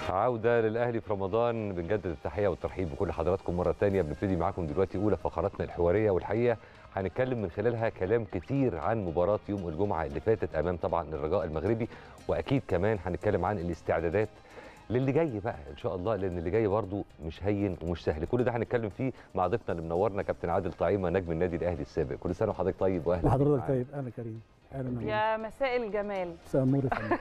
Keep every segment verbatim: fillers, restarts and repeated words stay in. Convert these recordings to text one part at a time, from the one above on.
عودة للأهلي في رمضان. بنجدد التحية والترحيب بكل حضراتكم مرة تانية. بنبتدي معاكم دلوقتي أولى فقراتنا الحوارية، والحقيقة هنتكلم من خلالها كلام كتير عن مباراة يوم الجمعة اللي فاتت أمام طبعا الرجاء المغربي، وأكيد كمان هنتكلم عن الاستعدادات للي جاي بقى إن شاء الله، لأن اللي جاي برضو مش هين ومش سهل. كل ده هنتكلم فيه مع ضيفنا اللي منورنا كابتن عادل طعيمة نجم النادي الأهلي السابق. كل سنة وحضرتك طيب وأهلا بك. وحضرتك طيب. أهلا كريم. أهلا يا مساء الجمال. مساء النور يا فندم.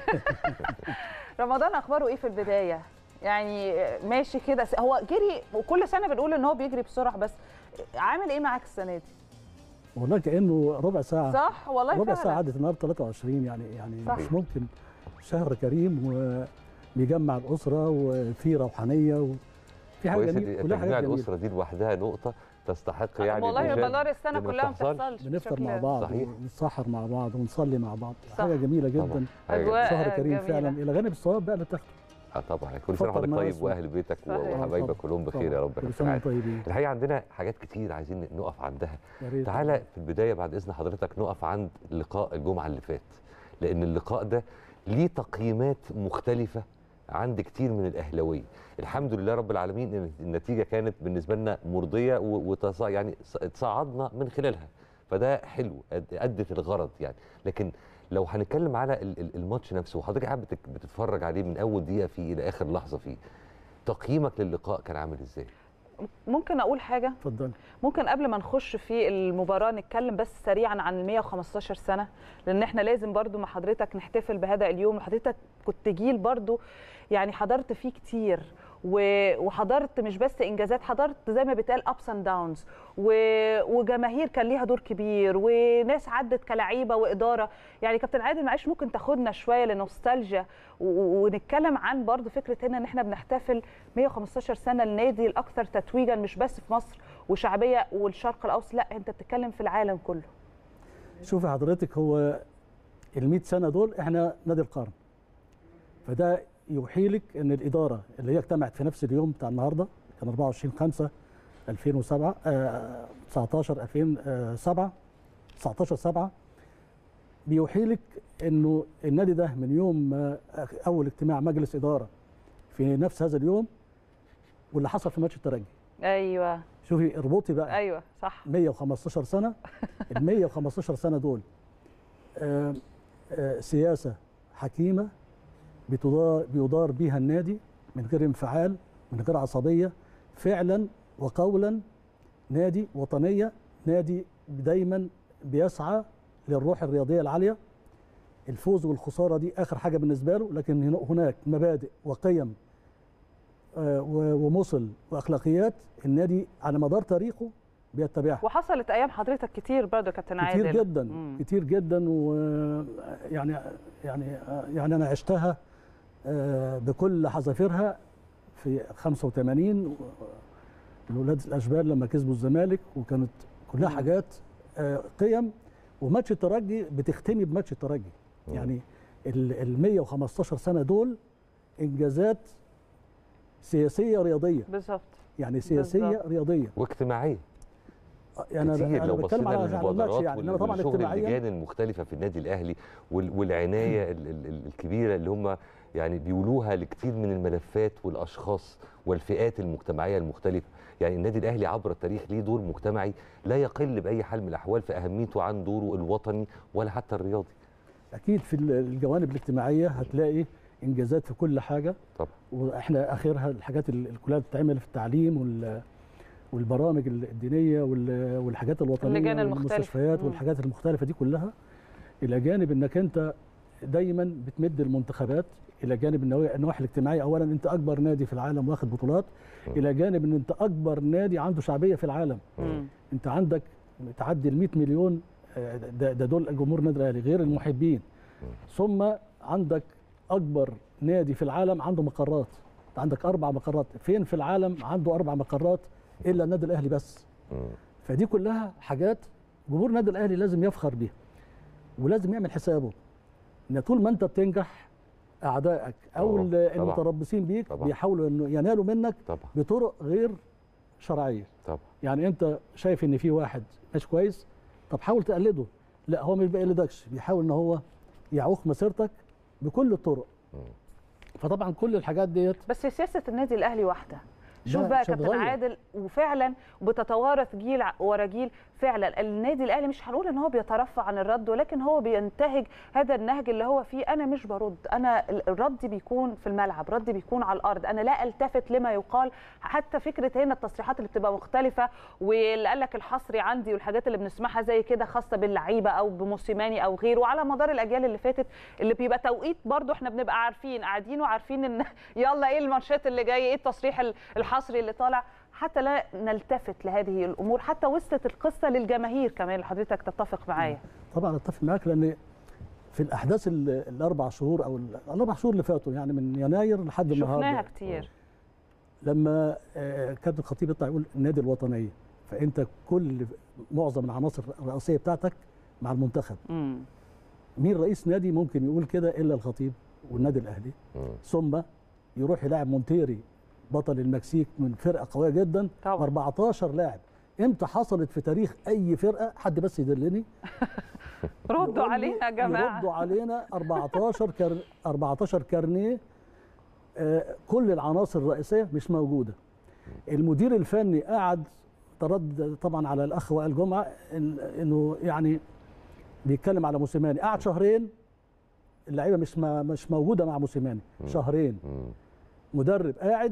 رمضان أخباره إيه في البداية؟ يعني ماشي كده، هو جري وكل سنة بنقول إن هو بيجري بسرعة، بس عامل إيه معاك السنة دي؟ والله كأنه ربع ساعة. صح والله ربع فعلا. ساعة عدت النهارده ثلاثة وعشرين، يعني يعني صح. مش ممكن. شهر كريم وبيجمع الأسرة وفي روحانية وفي حاجة جميلة. كلها حاجات جميلة. الأسرة دي لوحدها نقطة تستحق يعني والله مدار السنة كلها ما بتحصلش. بنفطر مع بعض صحيح. ونتسحر مع بعض ونصلي مع بعض. صح. حاجة جميلة جدا. أجواء شهر كريم جميلة. فعلا. إلى جانب الصواب بقى اللي تاخده. اه طبعا. كل سنه وحضرتك طيب واهل بيتك وحبايبك كلهم بخير يا رب. كل سنه وانتم طيبين. الحقيقه عندنا حاجات كتير عايزين نقف عندها. تعالى في البدايه بعد اذن حضرتك نقف عند لقاء الجمعه اللي فات، لان اللقاء ده ليه تقييمات مختلفه عند كتير من الاهلاويه. الحمد لله رب العالمين ان النتيجه كانت بالنسبه لنا مرضيه وتص... يعني تصعدنا من خلالها، فده حلو ادت الغرض يعني. لكن لو هنتكلم على الماتش نفسه وحضرتك قاعد بتتفرج عليه من اول دقيقه فيه الى اخر لحظه فيه، تقييمك للقاء كان عامل ازاي؟ ممكن اقول حاجه؟ اتفضل. ممكن قبل ما نخش في المباراه نتكلم بس سريعا عن ال مية وخمستاشر سنه، لان احنا لازم برضو مع حضرتك نحتفل بهذا اليوم. وحضرتك كنت جيل برضو يعني حضرت فيه كتير، وحضرت مش بس انجازات، حضرت زي ما بيتقال ابس اند داونز، وجماهير كان ليها دور كبير، وناس عدت كلاعيبه واداره. يعني كابتن عادل معلش ممكن تاخدنا شويه لنوستالجيا ونتكلم عن برضو فكره هنا ان احنا بنحتفل مية وخمستاشر سنه النادي الاكثر تتويجا مش بس في مصر وشعبيه والشرق الاوسط، لا انت بتتكلم في العالم كله. شوفي حضرتك، هو ال مية سنه دول احنا نادي القرن، فده يوحي لك ان الاداره اللي هي اجتمعت في نفس اليوم بتاع النهارده كان أربعة وعشرين خمسة ألفين وسبعة آه تسعتاشر ألفين وسبعة تسعتاشر سبعة بيوحي لك انه النادي ده من يوم اول اجتماع مجلس اداره في نفس هذا اليوم واللي حصل في ماتش الترجي. ايوه شوفي اربطي بقى. ايوه صح. مية وخمستاشر سنه. ال مية وخمستاشر سنه دول آه آه سياسه حكيمه بتدار بيدار بيها النادي من غير انفعال، من غير عصبيه، فعلا وقولا نادي وطنيه، نادي دايما بيسعى للروح الرياضيه العاليه. الفوز والخساره دي اخر حاجه بالنسبه له، لكن هناك مبادئ وقيم ومثل واخلاقيات النادي على مدار تاريخه بيتبعها. وحصلت ايام حضرتك كتير برضه يا كابتن عادل. كتير جدا. مم. كتير جدا. ويعني يعني يعني انا عشتها بكل حذافيرها في خمسة وثمانين الولاد الاشبال لما كسبوا الزمالك، وكانت كلها حاجات قيم. وماتش الترجي بتختمي بماتش الترجي. يعني ال مية وخمستاشر سنه دول انجازات سياسيه رياضيه. بالظبط. يعني سياسيه بالزبط. رياضيه واجتمايه. يعني كتير. لو بصينا للمبادرات يعني انما طبعا والشغل اللجان المختلفه في النادي الاهلي والعنايه الكبيره اللي هم يعني بيولوها لكتير من الملفات والاشخاص والفئات المجتمعيه المختلفه. يعني النادي الاهلي عبر التاريخ ليه دور مجتمعي لا يقل باي حال من الاحوال في اهميته عن دوره الوطني ولا حتى الرياضي. اكيد في الجوانب الاجتماعيه هتلاقي انجازات في كل حاجه طبعا. واحنا اخرها الحاجات اللي كلها بتتعمل في التعليم وال والبرامج الدينيه والحاجات الوطنيه والمستشفيات والحاجات المختلفه دي كلها، الى جانب انك انت دايما بتمد المنتخبات، الى جانب النواحي الاجتماعيه. اولا انت اكبر نادي في العالم واخد بطولات، م. الى جانب ان انت اكبر نادي عنده شعبيه في العالم. م. انت عندك تعدي ال مية مليون، ده, ده دول جمهور النادي الاهلي غير المحبين. م. ثم عندك اكبر نادي في العالم عنده مقرات، انت عندك اربع مقرات. فين في العالم عنده اربع مقرات الا النادي الاهلي بس؟ م. فدي كلها حاجات جمهور النادي الاهلي لازم يفخر بيها، ولازم يعمل حسابه ان طول ما انت بتنجح اعدائك او طبعا. المتربصين بيك طبعا. بيحاولوا انه ينالوا منك طبعا. بطرق غير شرعيه. طبعا. يعني انت شايف ان في واحد مش كويس، طب حاول تقلده. لا، هو مش بيقلدكش، بيحاول ان هو يعوق مسيرتك بكل الطرق. م. فطبعا كل الحاجات ديت بس سياسه النادي الاهلي واحده. شوف بقى كابتن عادل، وفعلا بتتوارث جيل ورا جيل. فعلا النادي الاهلي مش هنقول ان هو بيترفع عن الرد، ولكن هو بينتهج هذا النهج اللي هو فيه انا مش برد، انا الرد بيكون في الملعب، رد بيكون على الارض، انا لا التفت لما يقال. حتى فكره هنا التصريحات اللي بتبقى مختلفه، واللي قال لك الحصري عندي، والحاجات اللي بنسمعها زي كده خاصه باللعيبه او بموسيماني او غيره، وعلى مدار الاجيال اللي فاتت، اللي بيبقى توقيت برضو احنا بنبقى عارفين قاعدين وعارفين ان يلا ايه الماتشات اللي جايه، ايه التصريح الحصري اللي طالع، حتى لا نلتفت لهذه الامور. حتى وصلت القصه للجماهير كمان. حضرتك تتفق معايا؟ طبعا اتفق معاك، لان في الاحداث الاربع شهور او الاربع شهور اللي فاتوا، يعني من يناير لحد النهارده شفناها كتير. لما كابتن الخطيب يطلع يقول النادي الوطنيه، فانت كل معظم العناصر الرئيسيه بتاعتك مع المنتخب. مم. مين رئيس نادي ممكن يقول كده الا الخطيب والنادي الاهلي؟ مم. ثم يروح يلاعب مونتيري بطل المكسيك من فرقه قويه جدا طبعا. أربعتاشر لاعب. امتى حصلت في تاريخ اي فرقه؟ حد بس يدلني. ردوا علينا يا جماعه. ردوا علينا. أربعتاشر كر... أربعتاشر كارنيه. آه كل العناصر الرئيسيه مش موجوده. المدير الفني قعد ترد طبعا على الاخ وائل جمعه انه يعني بيتكلم على موسيماني، قعد شهرين اللعيبه مش ما مش موجوده مع موسيماني. شهرين مدرب قاعد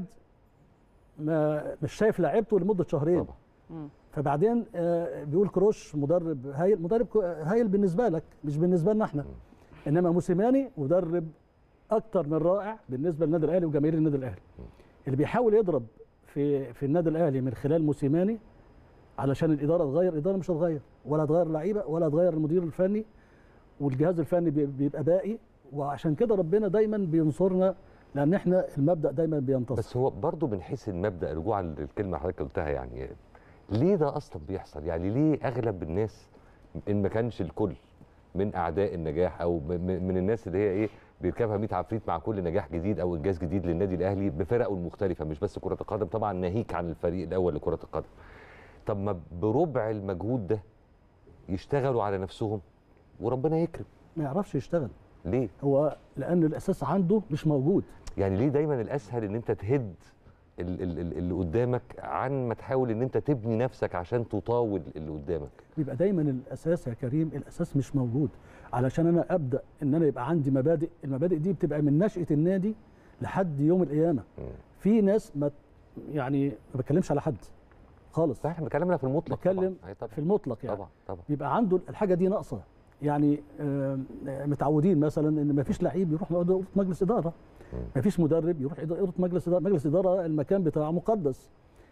ما مش شايف لعيبته لمده شهرين. طبعا. فبعدين بيقول كروش مدرب هايل، مدرب هايل بالنسبه لك مش بالنسبه لنا احنا، انما موسيماني مدرب اكتر من رائع بالنسبه للنادي الاهلي وجماهير النادي الاهلي. اللي بيحاول يضرب في في النادي الاهلي من خلال موسيماني علشان الاداره تغير، الاداره مش هتغير ولا هتغير لعيبه ولا هتغير المدير الفني، والجهاز الفني بيبقى باقي. وعشان كده ربنا دايما بينصرنا، لان احنا المبدا دايما بينتصر. بس هو برضه من حيث المبدا، رجوعا للكلمه اللي حضرتك قلتها، يعني ليه ده اصلا بيحصل؟ يعني ليه اغلب الناس ان ما كانش الكل من اعداء النجاح او من الناس اللي هي ايه بيركبها مية عفريت مع كل نجاح جديد او انجاز جديد للنادي الاهلي بفرقه المختلفه، مش بس كره القدم طبعا، ناهيك عن الفريق الاول لكره القدم. طب ما بربع المجهود ده يشتغلوا على نفسهم وربنا يكرم؟ ما يعرفش يشتغل. ليه؟ هو لان الاساس عنده مش موجود. يعني ليه دايما الاسهل ان انت تهد اللي قدامك عن ما تحاول ان انت تبني نفسك عشان تطاول اللي قدامك؟ بيبقى دايما الاساس يا كريم، الاساس مش موجود. علشان انا ابدا ان انا يبقى عندي مبادئ، المبادئ دي بتبقى من نشأة النادي لحد يوم القيامه. م. في ناس ما يعني ما بتكلمش على حد خالص. صح، احنا بنتكلم في المطلق. بتكلم في المطلق يعني. طبعا طبعا. بيبقى عنده الحاجه دي ناقصه. يعني متعودين مثلا ان ما فيش لعيب يروح اوضه مجلس اداره، ما فيش مدرب يروح اوضه مجلس اداره. مجلس اداره المكان بتاعه مقدس.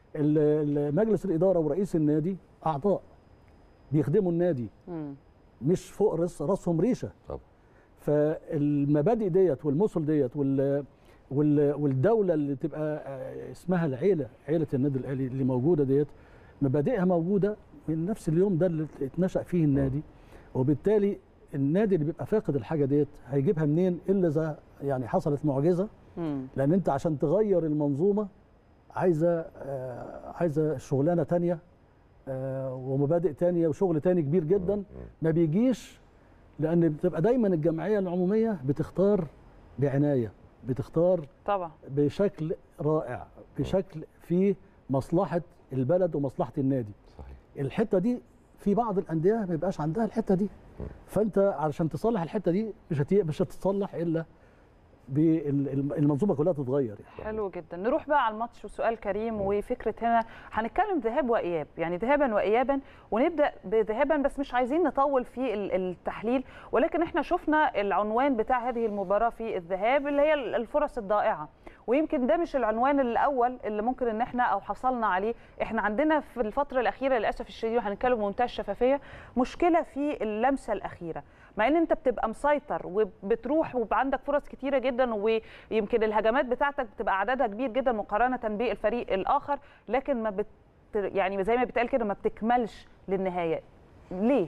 مجلس الاداره ورئيس النادي اعضاء بيخدموا النادي، مش فوق راس راسهم ريشه. طبعا. فالمبادئ ديت والمثل ديت وال والدوله اللي تبقى اسمها العيله، عيله النادي الاهلي اللي موجوده ديت، مبادئها موجوده من نفس اليوم ده اللي اتنشأ فيه النادي. وبالتالي النادي اللي بيبقى فاقد الحاجه ديت هيجيبها منين الا اذا يعني حصلت معجزه. لان انت عشان تغير المنظومه عايزه آه عايزه شغلانه ثانيه آه ومبادئ ثانيه وشغل ثاني كبير جدا ما بيجيش، لان بتبقى دايما الجمعيه العموميه بتختار بعنايه، بتختار طبعا بشكل رائع، بشكل فيه مصلحه البلد ومصلحه النادي. صحيح. الحته دي في بعض الانديه ما بيبقاش عندها الحته دي، فانت علشان تصلح الحته دي مش مش هتتصلح الا بالمنظومه كلها تتغير. حلو جدا. نروح بقى على الماتش وسؤال كريم. وفكره هنا هنتكلم ذهاب واياب، يعني ذهابا وايابا، ونبدا بذهابا بس مش عايزين نطول في التحليل، ولكن احنا شفنا العنوان بتاع هذه المباراه في الذهاب اللي هي الفرص الضائعه، ويمكن ده مش العنوان الاول اللي ممكن ان احنا او حصلنا عليه. احنا عندنا في الفتره الاخيره للاسف الشديد، وهنتكلم بمنتهى الشفافيه، مشكله في اللمسه الاخيره. مع ان انت بتبقى مسيطر وبتروح ويبقى عندك فرص كتيره جدا، ويمكن الهجمات بتاعتك بتبقى عددها كبير جدا مقارنه بالفريق الاخر، لكن ما بت يعني زي ما بيتقال كده ما بتكملش للنهايه. ليه؟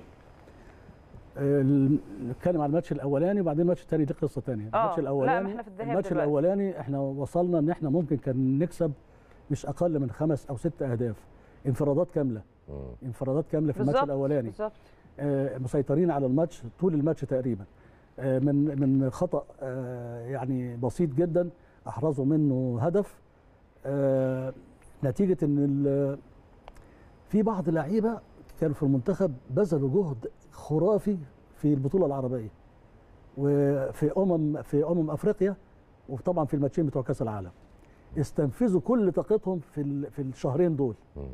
نتكلم على الماتش الاولاني وبعدين الماتش الثاني، دي قصه ثانيه. الماتش الاولاني لا احنا في الذهاب الماتش دلوقتي. الاولاني احنا وصلنا ان احنا ممكن كان نكسب مش اقل من خمس او ست اهداف، انفرادات كامله. مم. انفرادات كامله في الماتش الاولاني. بالظبط. آه مسيطرين على الماتش طول الماتش تقريبا. من من خطا يعني بسيط جدا احرزوا منه هدف، نتيجه ان في بعض اللعيبه كانوا في المنتخب بذلوا جهد خرافي في البطوله العربيه وفي امم في امم افريقيا، وطبعا في الماتشين بتوع كاس العالم استنفذوا كل طاقتهم في في الشهرين دول.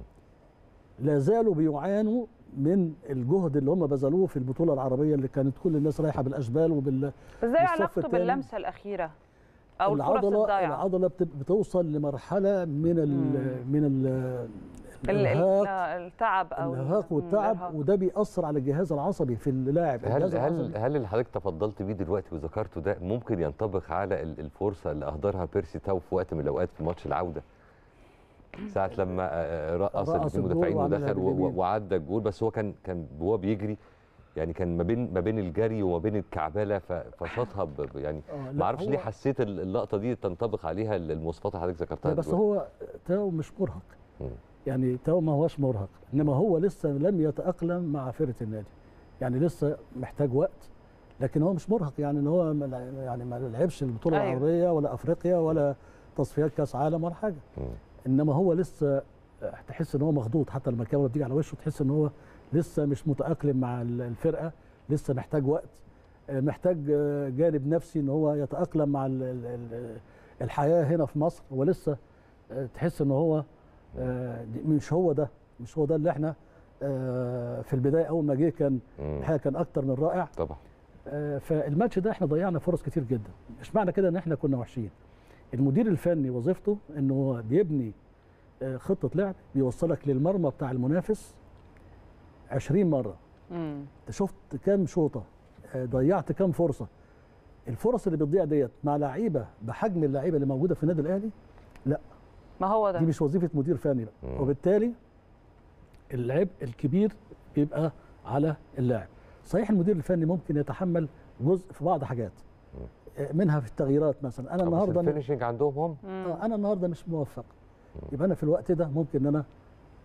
لا زالوا بيعانوا من الجهد اللي هم بذلوه في البطوله العربيه اللي كانت كل الناس رايحه بالاشبال وبال ازاي علاقته باللمسه الاخيره او الفرص الضايعه؟ العضله بتوصل لمرحله من ال من ال الارهاق التعب او الارهاق والتعب الإرهاق. وده بيأثر على الجهاز العصبي في اللاعب. هل هل هل اللي حضرتك تفضلت بيه دلوقتي وذكرته ده ممكن ينطبق على الفرصه اللي اهدرها بيرسي تاو في وقت من الاوقات في ماتش العوده؟ ساعه لما رقص الاثنين مدافعين ودخل وعدى الجول، بس هو كان كان وهو بيجري يعني كان ما بين ما بين الجري وما بين الكعبله فشاطها يعني ما اعرفش ليه حسيت اللقطه دي تنطبق عليها المواصفات اللي حضرتك ذكرتها. بس هو تاو مش مرهق، يعني تاو ما هوش مرهق، انما هو لسه لم يتاقلم مع فرقه النادي، يعني لسه محتاج وقت، لكن هو مش مرهق، يعني ان هو يعني ما لعبش البطوله أيوه. العربيه ولا افريقيا ولا تصفيات كاس عالم ولا حاجه، م. انما هو لسه تحس ان هو مخضوض، حتى لما الكاميرا بتيجي على وشه تحس ان هو لسه مش متاقلم مع الفرقه، لسه محتاج وقت، محتاج جانب نفسي ان هو يتاقلم مع الحياه هنا في مصر، ولسه تحس ان هو مش هو ده مش هو ده اللي احنا في البدايه اول ما جه كان الحقيقه كان اكتر من رائع طبعا. فالماتش ده احنا ضيعنا فرص كتير جدا، مش معنى كده ان احنا كنا وحشين. المدير الفني وظيفته انه هو بيبني خطه لعب بيوصلك للمرمى بتاع المنافس عشرين مره. امم انت شفت كام شوطه، ضيعت كام فرصه. الفرص اللي بتضيع ديت مع لعيبه بحجم اللعيبه اللي موجوده في النادي الاهلي، لا ما هو ده دي مش وظيفه مدير فني بقى، وبالتالي العبء الكبير بيبقى على اللاعب. صحيح المدير الفني ممكن يتحمل جزء في بعض حاجات منها في التغييرات، مثلا انا النهارده الفينيشنج عندهم هم آه انا النهارده مش موفق، يبقى انا في الوقت ده ممكن ان انا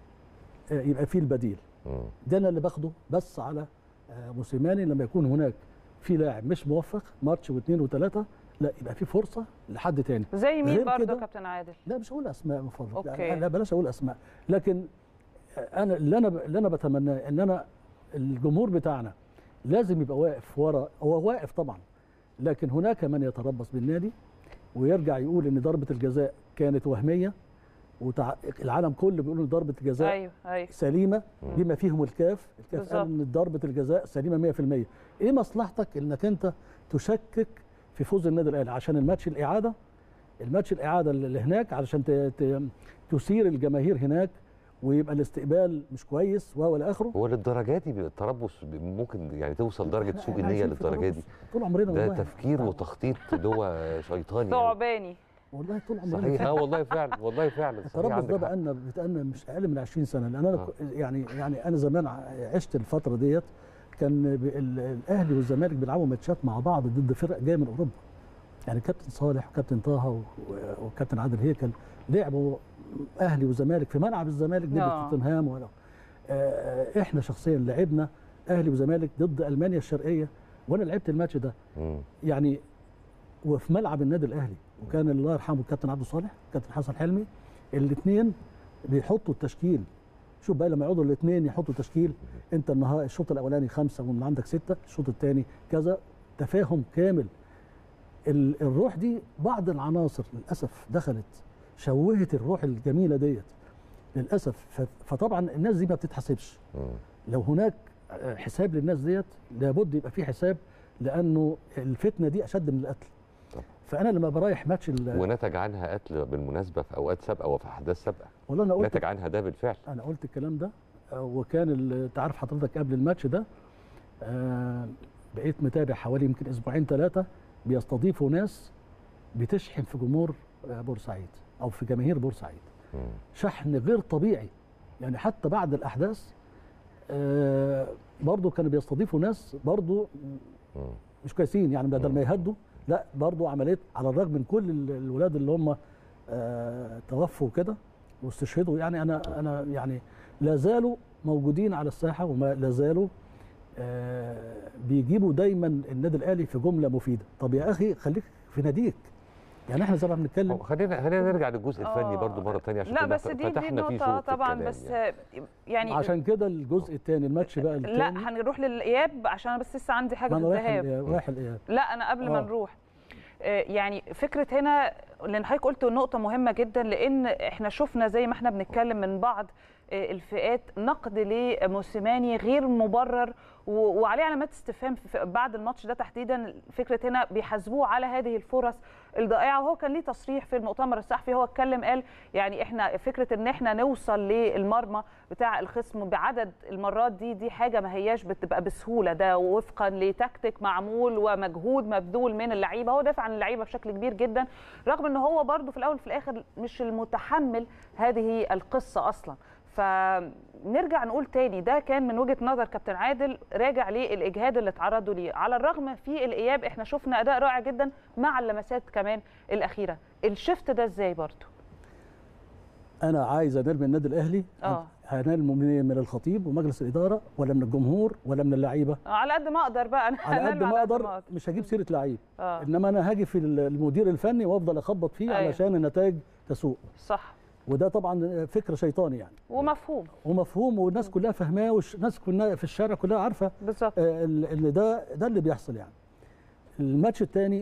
يبقى فيه البديل. ده انا اللي باخده بس على موسيماني لما يكون هناك في لاعب مش موفق ماتش واثنين وثلاثه، لا يبقى في فرصه لحد تاني. زي مين برضه كابتن عادل؟ لا مش هقول اسماء من فضلك، لا بلاش اقول اسماء، لكن انا اللي انا اللي انا بتمناه ان انا الجمهور بتاعنا لازم يبقى واقف ورا، هو واقف طبعا، لكن هناك من يتربص بالنادي ويرجع يقول ان ضربه الجزاء كانت وهميه، والعالم كله بيقول ان ضربه الجزاء أيوه أيوه. سليمه بما فيهم الكاف، الكاف قال ان ضربه الجزاء سليمه مية في المية. ايه مصلحتك انك انت تشكك في فوز النادي الاهلي عشان الماتش الاعاده الماتش الاعاده اللي هناك علشان تثير الجماهير هناك ويبقى الاستقبال مش كويس والى اخره؟ هو للدرجه دي التربص ممكن يعني توصل درجه سوء النيه للدرجه دي؟ طول عمرنا ده تفكير وتخطيط اللي هو شيطاني ثعباني والله طول عمرنا. صحيح اه والله فعلا والله فعلا التربص ده بقالنا بقالنا مش اقل من عشرين سنه، لان انا آه. يعني يعني انا زمان عشت الفتره ديت، كان الاهلي والزمالك بيلعبوا ماتشات مع بعض ضد فرق جايه من اوروبا، يعني كابتن صالح وكابتن طه وكابتن عادل هيكل لعبوا اهلي وزمالك في ملعب الزمالك ضد توتنهام، ولا احنا شخصيا لعبنا اهلي وزمالك ضد المانيا الشرقيه، وانا لعبت الماتش ده م. يعني وفي ملعب النادي الاهلي، وكان الله يرحمه الكابتن عبد الصالح الكابتن حسن حلمي، الاثنين بيحطوا التشكيل. شوف بقى لما يقعدوا الاثنين يحطوا تشكيل، انت النهارده الشوط الاولاني خمسه ومن عندك سته، الشوط الثاني كذا، تفاهم كامل. الروح دي بعض العناصر للاسف دخلت شوهت الروح الجميله ديت للاسف، فطبعا الناس دي ما بتتحاسبش. لو هناك حساب للناس ديت لابد يبقى في حساب، لانه الفتنه دي اشد من القتل. فانا لما برايح ماتش ونتج عنها قتل بالمناسبه في اوقات سابقه وفي احداث سابقه، والله انا قلت نتج عنها ده بالفعل. انا قلت الكلام ده، وكان انت عارف حضرتك قبل الماتش ده بقيت متابع حوالي يمكن اسبوعين ثلاثه بيستضيفوا ناس بتشحن في جمهور بورسعيد او في جماهير بورسعيد، شحن غير طبيعي. يعني حتى بعد الاحداث برضه كانوا بيستضيفوا ناس برضه مش كويسين، يعني بدل ما يهدوا لا برضه عمليه، على الرغم من كل الولاد اللي هم توفوا كده واستشهدوا، يعني انا انا يعني لا زالوا موجودين على الساحه وما لا زالوا آه بيجيبوا دايما النادي الاهلي في جمله مفيده. طب يا اخي خليك في ناديك، يعني احنا زي ما بنتكلم. خلينا خلينا نرجع للجزء الفني برضو مره ثانيه عشان لا بس دي دي نقطه طبعا، بس يعني, يعني عشان كده الجزء الثاني الماتش بقى الثاني. لا هنروح للاياب عشان انا بس لسه عندي حاجه في الذهاب. رايح الاياب. لا انا قبل آه. ما نروح يعني فكره هنا، لان حضرتك قلت نقطه مهمه جدا، لان احنا شفنا زي ما احنا بنتكلم من بعض الفئات نقد لموسيماني غير مبرر وعليه علامات استفهام بعد الماتش ده تحديدا. فكره هنا بيحاسبوه على هذه الفرص الضائعه، وهو كان ليه تصريح في المؤتمر الصحفي، هو اتكلم قال يعني احنا فكره ان احنا نوصل للمرمى بتاع الخصم بعدد المرات دي دي حاجه ما هياش بتبقى بسهوله، ده وفقا لتكتيك معمول ومجهود مبذول من اللعيبه. هو دافع عن اللعيبه بشكل كبير جدا، رغم ان هو برده في الاول وفي الاخر مش المتحمل هذه القصه اصلا. فنرجع نقول تاني ده كان من وجهة نظر كابتن عادل راجع للإجهاد اللي اتعرضوا ليه. على الرغم في الإياب احنا شفنا أداء رائع جدا مع اللمسات كمان الأخيرة. الشفت ده ازاي برضو؟ أنا عايز أنال من النادي الأهلي، اه هنال من الخطيب ومجلس الإدارة ولا من الجمهور ولا من اللعيبة؟ على قد ما أقدر بقى. أنا على قد ما أقدر، مش هجيب سيرة لعيب، آه. إنما أنا هاجي في المدير الفني وأفضل أخبط فيه، أيوه. علشان النتائج تسوء. صح. وده طبعا فكر شيطاني يعني، ومفهوم ومفهوم والناس كلها فاهماه، والناس كلها في الشارع كلها عارفه بالظبط ان ده ده اللي بيحصل يعني. الماتش الثاني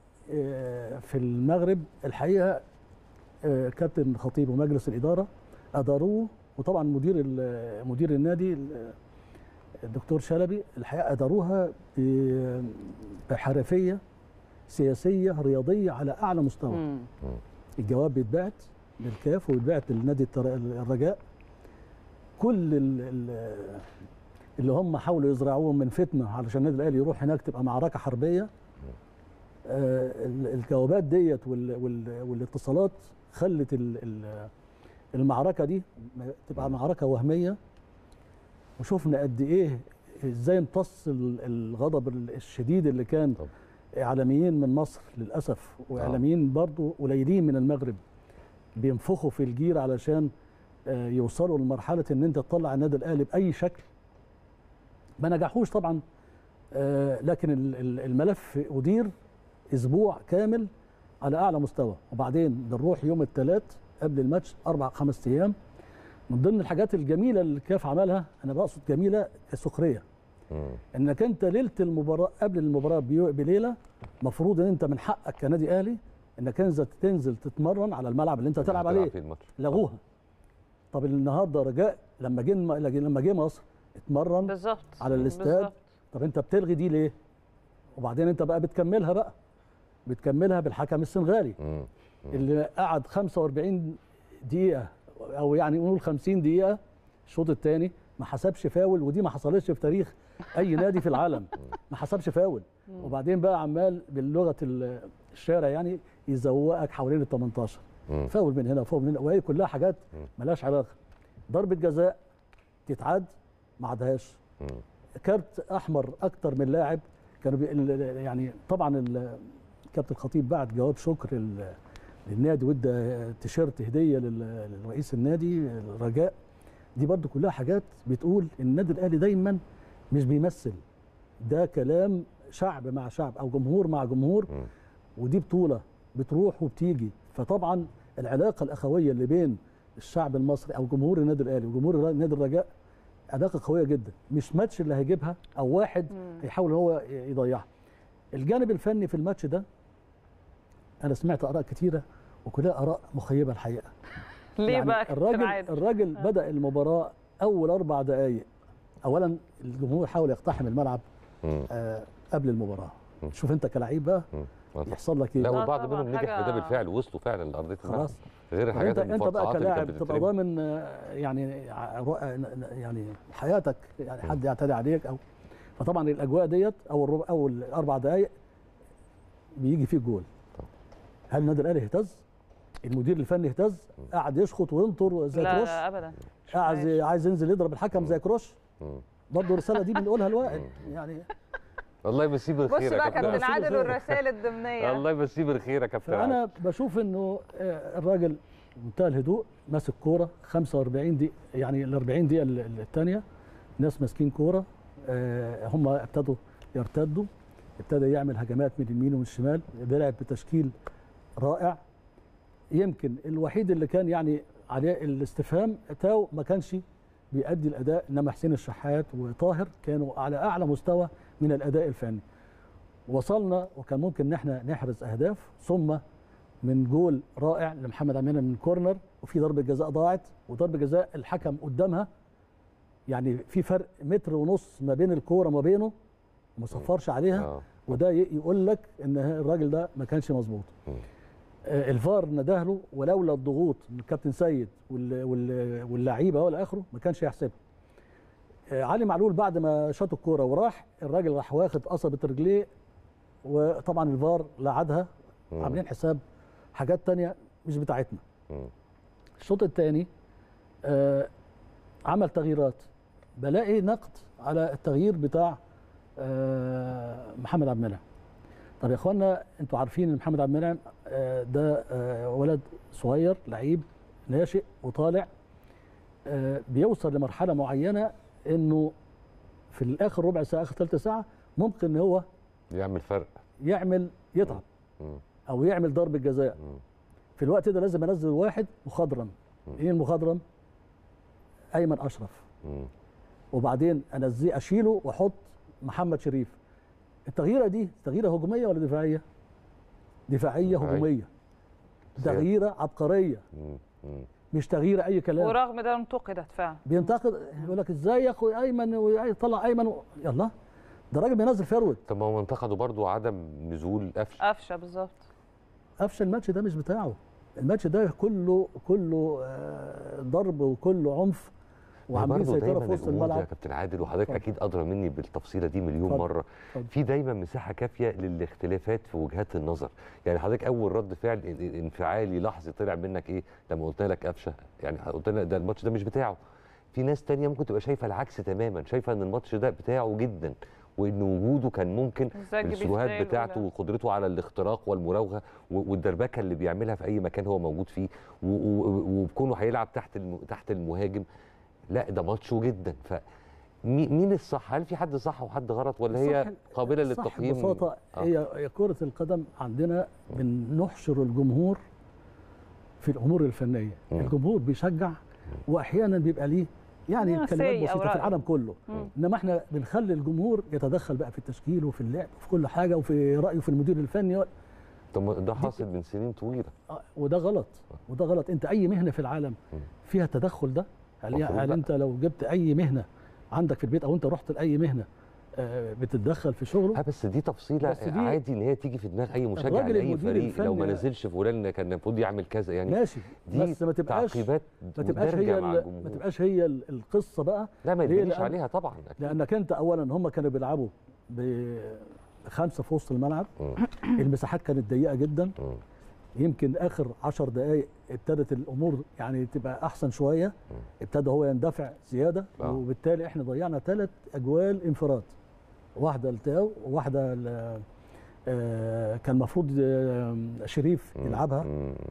في المغرب الحقيقه كابتن خطيب ومجلس الاداره اداروه، وطبعا مدير مدير النادي الدكتور شلبي الحقيقه اداروها بحرفيه سياسيه رياضيه على اعلى مستوى. م. الجواب بيتبعت للكاف وبيتبعت للنادي الرجاء. كل اللي هم حاولوا يزرعوهم من فتنه علشان النادي الاهلي يروح هناك تبقى معركه حربيه، الجوابات ديت والاتصالات خلت المعركه دي تبقى معركه وهميه. وشفنا قد ايه ازاي امتص الغضب الشديد اللي كان اعلاميين من مصر للاسف واعلاميين برضو قليلين من المغرب بينفخوا في الجير علشان يوصلوا لمرحله ان انت تطلع النادي الاهلي باي شكل. ما نجحوش طبعا، لكن الملف ادير اسبوع كامل على اعلى مستوى. وبعدين بنروح يوم الثلاث قبل الماتش اربع خمس ايام. من ضمن الحاجات الجميله اللي الكاف عملها، انا بقصد جميله كسخريه، انك انت ليله المباراه قبل المباراه بليله مفروض ان انت من حقك كنادي اهلي انك تنزل تنزل تتمرن على الملعب اللي انت هتلعب عليه. لغوها. طب النهارده رجاء لما جه لما جه مصر اتمرن بالظبط على الاستاد. طب انت بتلغي دي ليه؟ وبعدين انت بقى بتكملها بقى بتكملها بالحكم السنغالي اللي قعد خمسة وأربعين دقيقه او يعني نقول خمسين دقيقه الشوط الثاني ما حسبش فاول، ودي ما حصلتش في تاريخ اي نادي في العالم، ما حسبش فاول. وبعدين بقى عمال باللغه الشارع يعني يزوقك حوالين ال تمنتاشر فاول من هنا وفاول من هنا، وهي كلها حاجات مالهاش علاقه. ضربه جزاء تتعد ما عادهاش، كارت احمر اكتر من لاعب كانوا يعني. طبعا الكابتن الخطيب بعت جواب شكر للنادي وادى تيشيرت هديه لرئيس النادي الرجاء. دي برضو كلها حاجات بتقول ان النادي الاهلي دايما مش بيمثل، ده كلام شعب مع شعب او جمهور مع جمهور، ودي بطوله بتروح وبتيجي. فطبعا العلاقه الاخويه اللي بين الشعب المصري او جمهور النادي الاهلي وجمهور نادي الرجاء علاقه قويه جدا، مش ماتش اللي هيجيبها او واحد هيحاول هو يضيعها. الجانب الفني في الماتش ده انا سمعت اراء كتيره وكلها اراء مخيبه الحقيقه. ليه يعني بقى الراجل الراجل آه. بدا المباراه اول اربع دقائق اولا الجمهور حاول يقتحم الملعب آه قبل المباراه. مم. شوف انت كلاعب بقى يحصل لك ايه. لا والبعض منهم نجح في ده بالفعل ووصلوا فعلا لارضيه الملعب. غير الحاجات انت, انت بقى كلاعب تبقى ضامن يعني يعني حياتك، يعني حد يعتدي عليك او فطبعا الاجواء ديت اول ربع اول اربع دقائق بيجي فيه جول. هل النادي الاهلي اهتز؟ المدير الفني اهتز؟ قاعد يشخط وينطر زي لا كروش؟ لا ابدا. قاعد عايز ينزل يضرب الحكم زي كروش؟ برضه الرساله دي بنقولها الواحد يعني. الله يمسيه بالخير يا كابتن. بص بقى كابتن عادل والرسائل الضمنيه. الله يمسيه بالخير يا كابتن عادل. فانا بشوف انه الراجل منتهى الهدوء ماسك كوره خمسة وأربعين دقيقه، يعني ال أربعين دقيقه الثانيه ناس ماسكين كوره آه هم ابتدوا يرتدوا، ابتدى يعمل هجمات من اليمين ومن الشمال، بيلعب بتشكيل رائع. يمكن الوحيد اللي كان يعني عليه الاستفهام تاو، ما كانش بيأدي الاداء، انما حسين الشحات وطاهر كانوا على اعلى مستوى من الاداء الفني. وصلنا وكان ممكن ان احنا نحرز اهداف، ثم من جول رائع لمحمد عبد المنعم من كورنر، وفي ضربه جزاء ضاعت، وضربه جزاء الحكم قدامها يعني في فرق متر ونص ما بين الكوره وما بينه وما صفرش عليها، وده يقول لك ان الراجل ده ما كانش مظبوط. آه الفار نداه له، ولولا الضغوط من الكابتن سيد واللعيبه والى اخره ما كانش هيحسبها. آه علي معلول بعد ما شاط الكوره وراح، الراجل راح واخد قصبه رجليه، وطبعا الفار لعدها، عاملين حساب حاجات تانية مش بتاعتنا. الشوط الثاني آه عمل تغييرات، بلاقي نقد على التغيير بتاع آه محمد عبد المنعم. طب يا اخوانا انتوا عارفين ان محمد عبد المنعم آه ده آه ولد صغير لعيب ناشئ وطالع، آه بيوصل لمرحله معينه انه في الاخر ربع ساعه اخر ثلث ساعه ممكن ان هو يعمل فرق، يعمل يتعب او يعمل ضربه جزاء. في الوقت ده لازم انزل واحد مخضرم. ايه المخضرم؟ ايمن اشرف. مم. وبعدين انزيه اشيله واحط محمد شريف. التغييره دي تغييره هجوميه ولا دفاعيه؟ دفاعيه هجوميه. تغييره عبقريه. مم. مم. مش تغييره اي كلام. ورغم ده انتقدت فعلا. بينتقد، يقول لك ازاي يا اخو ايمن ويطلع ايمن و... يلا ده راجل بينزل فيرود. طب ما هو انتقدوا برضه عدم نزول قفشه. قفشه بالظبط. قفشه الماتش ده مش بتاعه. الماتش ده كله كله ضرب وكله عنف وعاملين سيطره في وسط الملعب. يا كابتن عادل، وحضرتك اكيد ادرى مني بالتفصيله دي مليون فضل. مره فضل. في دايما مساحه كافيه للاختلافات في وجهات النظر. يعني حضرتك اول رد فعل انفعالي لحظي طلع منك ايه لما قلت لك قفشه؟ يعني قلت لك ده الماتش ده مش بتاعه. في ناس تانية ممكن تبقى شايفه العكس تماما، شايفه ان الماتش ده بتاعه جدا، وان وجوده كان ممكن بالسروهات بتاعته وقدرته على الاختراق والمراوغه والدربكه اللي بيعملها في اي مكان هو موجود فيه، وبكونه هيلعب تحت تحت المهاجم. لا ده ماتشه جدا. ف مين الصح؟ هل في حد صح وحد غلط، ولا هي قابله للتقييم؟ ببساطه آه. هي كره القدم عندنا بنحشر الجمهور في الامور الفنيه. م. الجمهور بيشجع واحيانا بيبقى ليه يعني كلمات بسيطه في العالم كله، مم. انما احنا بنخلي الجمهور يتدخل بقى في التشكيل وفي اللعب وفي كل حاجه وفي رايه في المدير الفني. طب ده حاصل من سنين طويله. آه وده غلط، وده غلط. انت اي مهنه في العالم فيها تدخل ده، هل, هل انت لو جبت اي مهنه عندك في البيت او انت رحت لاي مهنه آه بتتدخل في شغله؟ اه بس دي تفصيله بس دي عادي ان هي تيجي في دماغ اي مشجع لاي فريق. لو ما نزلش فلان كان المفروض يعمل كذا يعني. ماشي، دي بس ما تبقاش تعقيبات ما تبقاش هي ما تبقاش هي القصه بقى. لا ما يبنيش عليها طبعا أكيد. لانك انت اولا هم كانوا بيلعبوا بخمسه في وسط الملعب، المساحات كانت ضيقه جدا. م. يمكن اخر عشر دقائق ابتدت الامور يعني تبقى احسن شويه، ابتدى هو يندفع زياده، أوه. وبالتالي احنا ضيعنا ثلاث اجوال انفراد، واحده لتاو وواحده آه كان المفروض آه شريف يلعبها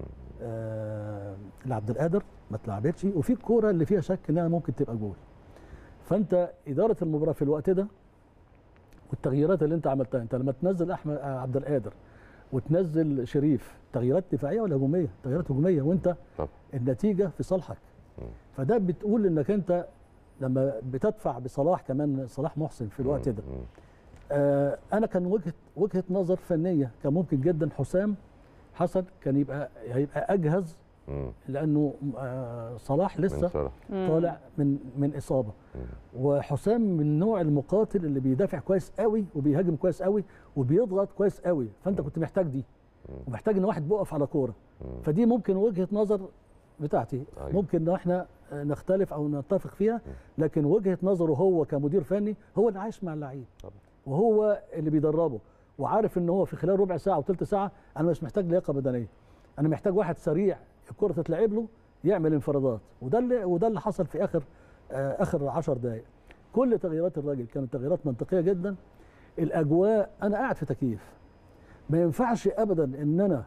آه لعبد القادر ما اتلعبتش، وفي الكوره اللي فيها شك انها ممكن تبقى جول. فانت اداره المباراه في الوقت ده والتغييرات اللي انت عملتها، انت لما تنزل احمد عبد القادر وتنزل شريف، تغييرات دفاعيه ولا هجوميه؟ تغييرات هجوميه، وانت طب. النتيجه في صالحك. م. فده بتقول انك انت لما بتدفع بصلاح، كمان صلاح محسن في الوقت ده. آه انا كان وجهه وجهه نظر فنيه، كان ممكن جدا حسام حسن كان يبقى هيبقى اجهز، م. لانه آه صلاح لسه من طالع من من اصابه، م. وحسام من نوع المقاتل اللي بيدافع كويس قوي وبيهاجم كويس قوي وبيضغط كويس قوي، فانت م. كنت محتاج دي، م. ومحتاج ان واحد بيقف على كوره. فدي ممكن وجهه نظر بتاعتي، أيوة. ممكن ان احنا نختلف او نتفق فيها، لكن وجهه نظره هو كمدير فني هو اللي عايش مع اللعيب، وهو اللي بيدربه، وعارف ان هو في خلال ربع ساعه او ثلث ساعه انا مش محتاج لياقه بدنيه، انا محتاج واحد سريع الكره تتلعب له يعمل انفرادات، وده اللي وده اللي حصل في اخر آه اخر عشر دقائق. كل تغييرات الراجل كانت تغييرات منطقيه جدا. الاجواء، انا قاعد في تكييف، ما ينفعش ابدا ان انا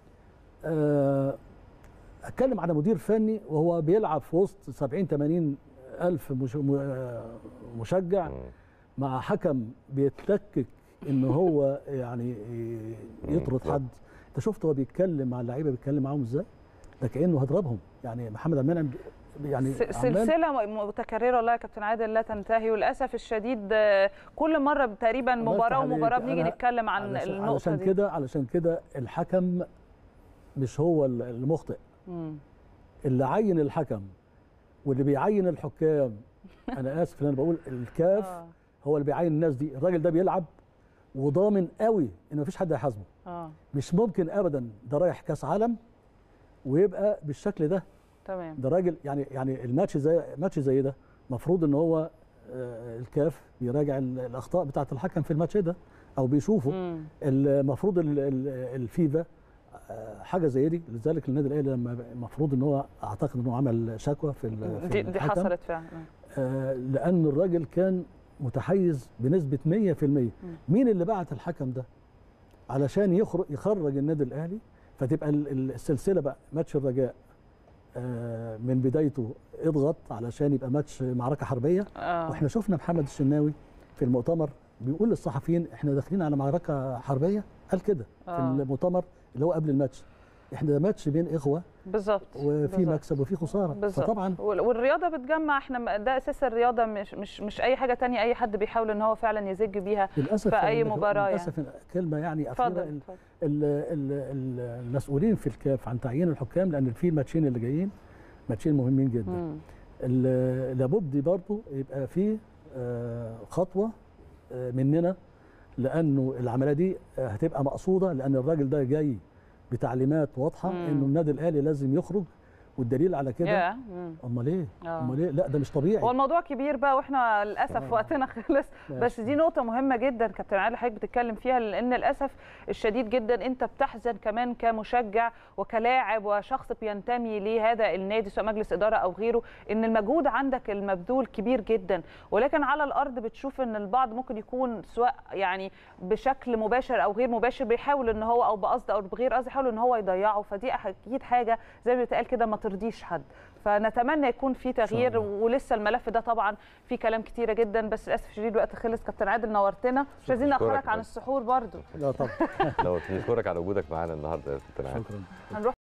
آه اتكلم على مدير فني وهو بيلعب في وسط سبعين ثمانين الف مش مشجع مع حكم بيتلكك ان هو يعني يطرد حد. انت شفت هو بيتكلم مع اللعيبه بيتكلم معاهم ازاي؟ ده كانه هضربهم. يعني محمد عبد المنعم يعني سلسله متكرره والله يا كابتن عادل لا تنتهي، وللاسف الشديد كل مره تقريبا مباراه ومباراه بنيجي نتكلم عن علشان النقطه علشان دي. كده علشان كده الحكم مش هو المخطئ. اللي عين الحكم واللي بيعين الحكام انا اسف ان انا بقول الكاف آه. هو اللي بيعين الناس دي. الراجل ده بيلعب وضامن قوي ان مفيش حد هيحاسبه. اه مش ممكن ابدا ده رايح كاس عالم ويبقى بالشكل ده. تمام. ده راجل يعني يعني الماتش زي ماتش زي ده المفروض ان هو آه الكاف بيراجع الاخطاء بتاعه الحكم في الماتش ده او بيشوفه. المفروض الفيفا حاجه زي دي. لذلك النادي الاهلي لما المفروض ان هو اعتقد انه عمل شكوى في, في دي, دي حصلت فعلا. آه لان الراجل كان متحيز بنسبه مية في المية. مين اللي بعت الحكم ده علشان يخرج يخرج النادي الاهلي؟ فتبقى السلسله بقى ماتش الرجاء آه من بدايته اضغط علشان يبقى ماتش معركه حربيه. آه. واحنا شفنا محمد الشناوي في المؤتمر بيقول للصحفيين احنا داخلين على معركه حربيه. قال كده آه. في المؤتمر اللي هو قبل الماتش احنا ده ماتش بين اخوه بالظبط وفي مكسب وفي خساره. بالزبط. فطبعا والرياضه بتجمع. احنا ده اساس الرياضه مش مش مش اي حاجه ثانيه اي حد بيحاول ان هو فعلا يزج بيها في اي مباراه. للاسف يعني. كلمه يعني اخيره المسؤولين في الكاف عن تعيين الحكام لان في الماتشين اللي جايين ماتشين مهمين جدا. لابد برضه يبقى في خطوه مننا لانه العمليه دي هتبقى مقصوده لان الراجل ده جاي بتعليمات واضحه انه النادي الاهلي لازم يخرج. والدليل على كده امال ايه؟ امال ايه؟ لا ده مش طبيعي. هو الموضوع كبير بقى واحنا للاسف آه. وقتنا خلص. بس دي نقطه مهمه جدا كابتن عادل حضرتك بتتكلم فيها لان للاسف الشديد جدا انت بتحزن كمان كمشجع وكلاعب وشخص بينتمي لهذا النادي سواء مجلس اداره او غيره ان المجهود عندك المبذول كبير جدا ولكن على الارض بتشوف ان البعض ممكن يكون سواء يعني بشكل مباشر او غير مباشر بيحاول ان هو او بقصد او بغير قصد يحاول ان هو يضيعه. فدي اكيد حاجه زي ما بيتقال كده ما ترضيش حد. فنتمنى يكون في تغيير ولسه الملف ده طبعا في كلام كتيره جدا بس للاسف الشديد الوقت خلص. كابتن عادل نورتنا مش عايزين ناخرك عن السحور برضو. لا طبعا. لو نشكرك على وجودك معانا النهارده يا كابتن عادل. شكرا.